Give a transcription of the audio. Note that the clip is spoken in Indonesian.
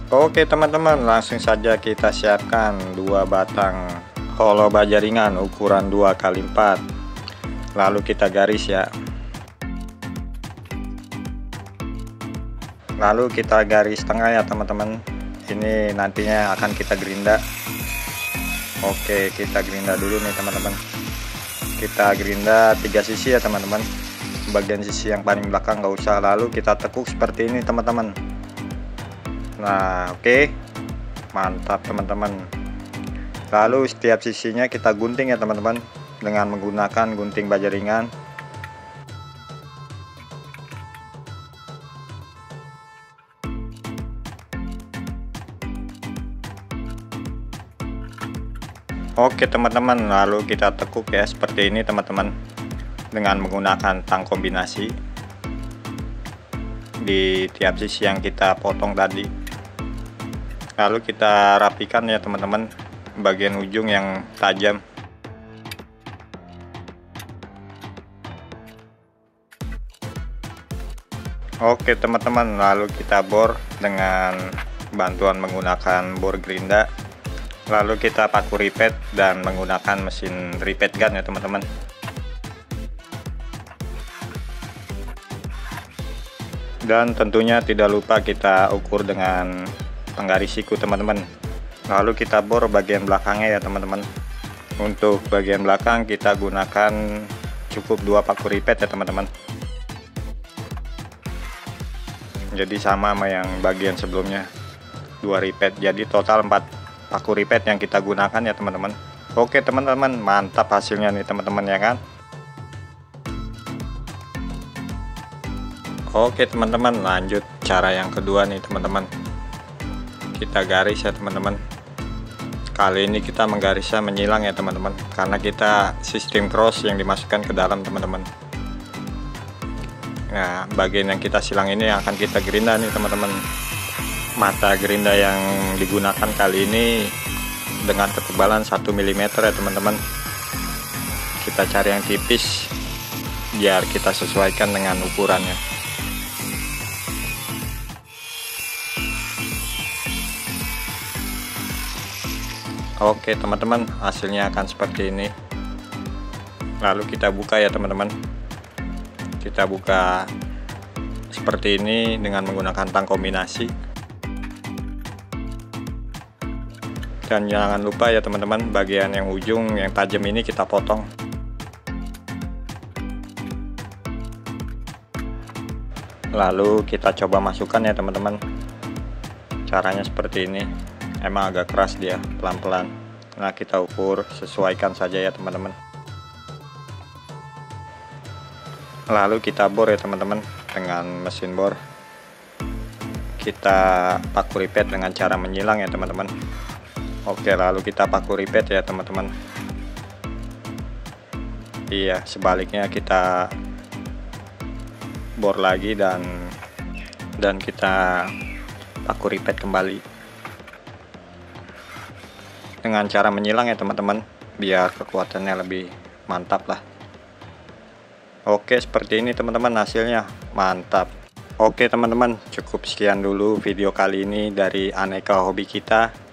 Oke teman-teman, langsung saja kita siapkan 2 batang holo baja ringan ukuran 2x4. Lalu kita garis ya. Lalu kita garis tengah ya teman-teman. Ini nantinya akan kita gerinda. Oke, kita gerinda dulu nih teman-teman. Kita gerinda 3 sisi ya teman-teman. Bagian sisi yang paling belakang nggak usah. Lalu kita tekuk seperti ini teman-teman. Nah, oke. Mantap teman-teman. Lalu setiap sisinya kita gunting ya teman-teman dengan menggunakan gunting baja ringan. Oke teman-teman, lalu kita tekuk ya seperti ini teman-teman dengan menggunakan tang kombinasi di tiap sisi yang kita potong tadi. Lalu kita rapikan ya teman-teman bagian ujung yang tajam. Oke teman-teman, lalu kita bor dengan bantuan menggunakan bor gerinda. Lalu kita paku ripet dan menggunakan mesin ripet gun ya teman-teman. Dan tentunya tidak lupa kita ukur dengan penggaris siku teman-teman. Lalu kita bor bagian belakangnya ya teman-teman. Untuk bagian belakang kita gunakan cukup 2 paku ripet ya teman-teman. Jadi sama yang bagian sebelumnya, 2 ripet. Jadi total 4 paku ripet yang kita gunakan ya teman-teman. Oke teman-teman, mantap hasilnya nih teman-teman ya kan. Oke teman-teman, lanjut cara yang kedua nih teman-teman. Kita garis ya teman-teman. Kali ini kita menggarisnya menyilang ya teman-teman, karena kita sistem cross yang dimasukkan ke dalam teman-teman. Nah, bagian yang kita silang ini akan kita gerinda nih teman-teman. Mata gerinda yang digunakan kali ini dengan ketebalan 1 mm ya teman-teman. Kita cari yang tipis biar kita sesuaikan dengan ukurannya. Oke teman-teman, hasilnya akan seperti ini. Lalu kita buka ya teman-teman. Kita buka seperti ini dengan menggunakan tang kombinasi. Dan jangan lupa ya teman-teman, bagian yang ujung yang tajam ini kita potong. Lalu kita coba masukkan ya teman-teman. Caranya seperti ini. Emang agak keras dia, pelan-pelan. Nah, kita ukur, sesuaikan saja ya teman-teman. Lalu kita bor ya teman-teman dengan mesin bor. Kita paku ripet dengan cara menyilang ya teman-teman. Oke, lalu kita paku ripet ya teman-teman. Iya, sebaliknya kita bor lagi dan kita paku ripet kembali dengan cara menyilang ya teman-teman, biar kekuatannya lebih mantap lah. Oke, seperti ini teman-teman hasilnya, mantap. Oke teman-teman, cukup sekian dulu video kali ini dari Aneka Hobi Kita.